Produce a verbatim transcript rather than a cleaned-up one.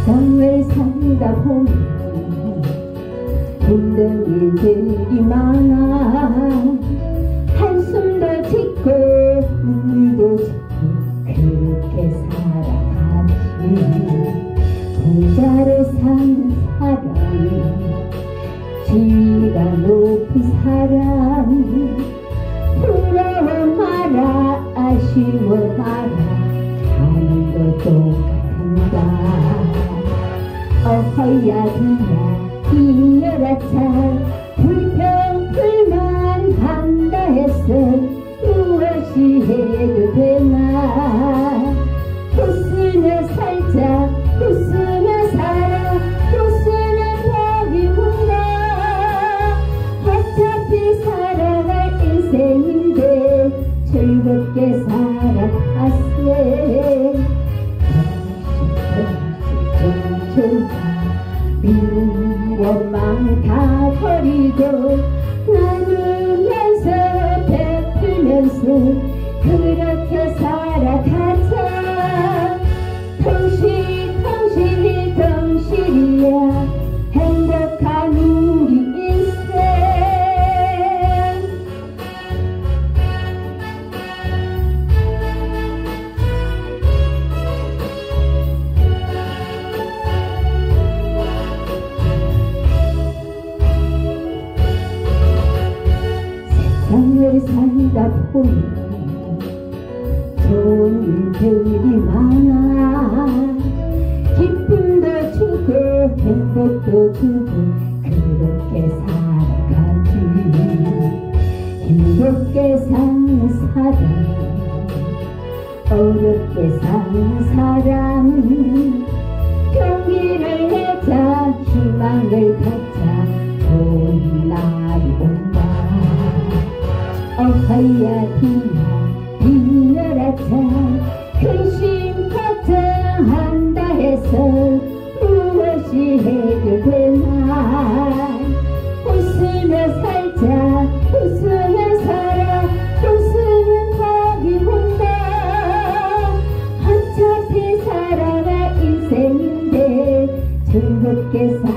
세상을 살다 보면 힘든 일들이 많아. 한숨도 짓고 눈물도 짓고 그렇게 살아가지. 부자로 사는 사람, 지위가 높은 사람, 부러워 마라 아쉬워 마라 하는 거 똑같은가. 어허야들아 이어라 참 불평불만 한다 해서 무엇이 해도 되나. 웃으며 살자 웃으며 살아 웃으면 복이 온다. 어차피 살아갈 인생인데 즐겁게 살아가세. 미운 것만 다 버리고 나누면서 베풀면서 그렇게 살아가자. 덩실 덩실 덩실이야 행복한 우리 인생. 세상을 살다 보면 좋은 일들이 많아. 기쁨도 주고 행복도 주고 그렇게 살아가지. 행복게 사는 사람, 어렵게 사는 사람, 경기를 내자 희망을 갖자 좋은 날이 온다. 어허야 디야 이어라 참 근심 걱정한다 해서 무엇이 해결되나. 웃으며 살자 웃으며 살아 웃으면 복이 온다. 어차피 살아갈 인생인데 즐겁게 살아